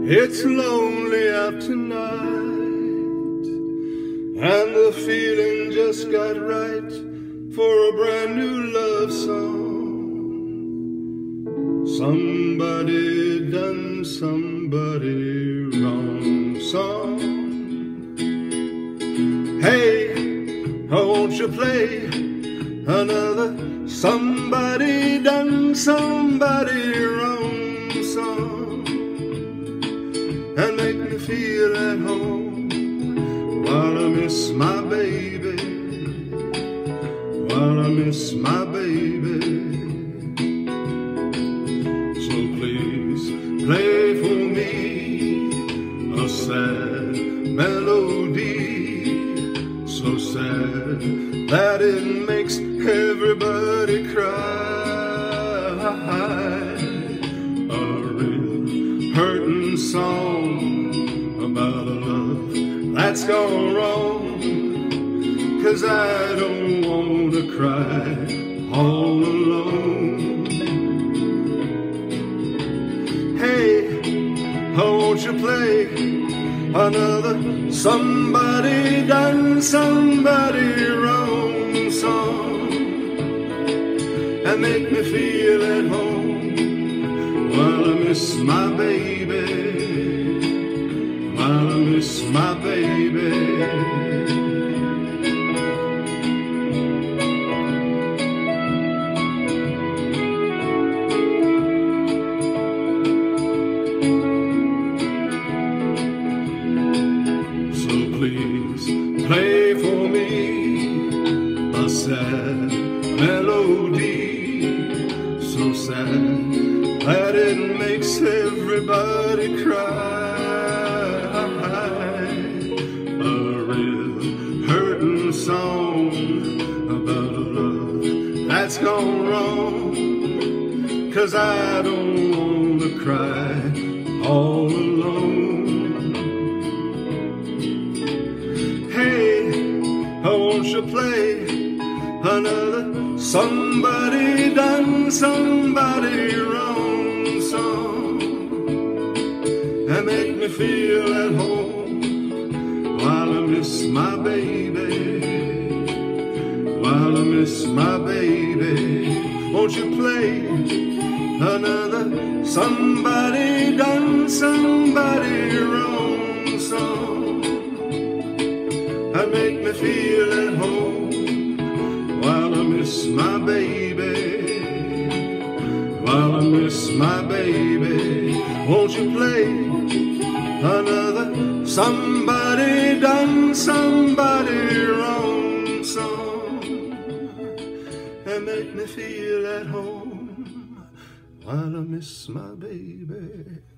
It's lonely out tonight, and the feeling just got right for a brand new love song. Somebody done somebody wrong song. Hey, won't you play another somebody done somebody wrong song, and make me feel at home while I miss my baby, while I miss my baby. So please play for me a sad melody, so sad that it makes everybody cry. A real hurting song about a love that's gone wrong, 'cause I don't want to cry all alone. Hey, won't you play another somebody done somebody wrong song, and make me feel at home while I miss my baby, while I miss my baby. So please play for me a sad melody, so sad that it makes everybody cry. A real hurting song about a love that's gone wrong, 'cause I don't want to cry all alone. Hey, won't you play another somebody done somebody wrong song, and make me feel at home while I miss my baby, while I miss my baby. Won't you play another somebody done somebody wrong song, and make me feel at home while I miss my baby, while I miss my baby. Won't you play another somebody done somebody wrong song, and make me feel at home while I miss my baby.